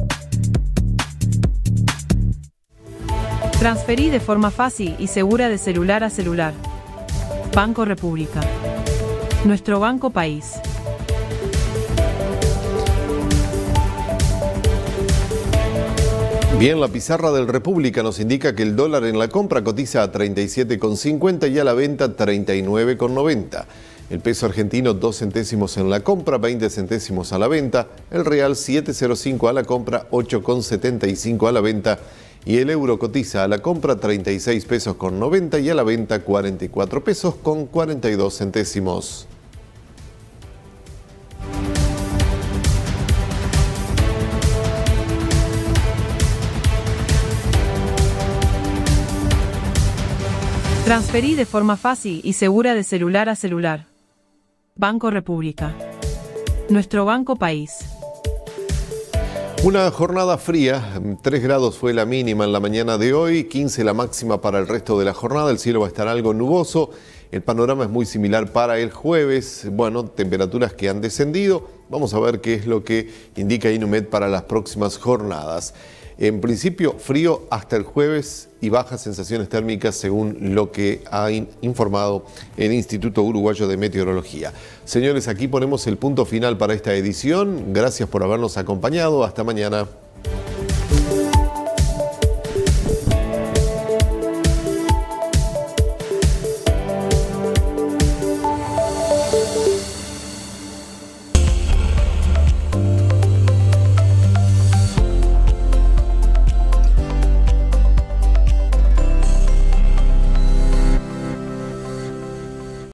Transferí de forma fácil y segura de celular a celular. Banco República. Nuestro banco país.
Bien, la pizarra del República nos indica que el dólar en la compra cotiza a 37,50 y a la venta 39,90. El peso argentino 2 centésimos en la compra, 20 centésimos a la venta. El real 7,05 a la compra, 8,75 a la venta. Y el euro cotiza a la compra 36 pesos con 90 y a la venta 44 pesos con 42 centésimos.
Transferí de forma fácil y segura de celular a celular. Banco República. Nuestro banco país.
Una jornada fría, 3 grados fue la mínima en la mañana de hoy, 15 la máxima para el resto de la jornada, el cielo va a estar algo nuboso, el panorama es muy similar para el jueves, bueno, temperaturas que han descendido, vamos a ver qué es lo que indica Inumet para las próximas jornadas. En principio, frío hasta el jueves y bajas sensaciones térmicas según lo que ha informado el Instituto Uruguayo de Meteorología. Señores, aquí ponemos el punto final para esta edición. Gracias por habernos acompañado. Hasta mañana.